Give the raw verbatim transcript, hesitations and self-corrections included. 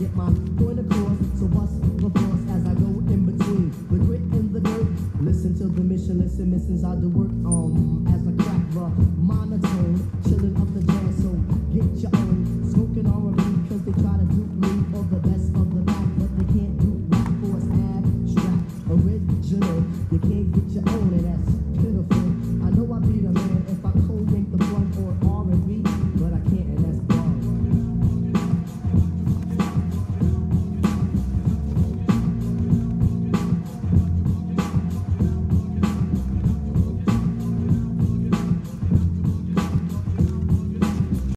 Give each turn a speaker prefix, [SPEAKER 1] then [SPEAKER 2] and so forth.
[SPEAKER 1] get my point across. So bust the force as I go in between the grit and the dirt. Listen to the mission, listen, missions I do work um as I crack the monotone, chilling up the jazz. So get your own smoking R and B, cause they try to dupe me for the best of the back, but they can't do rap for us abstract original. You can't get your own.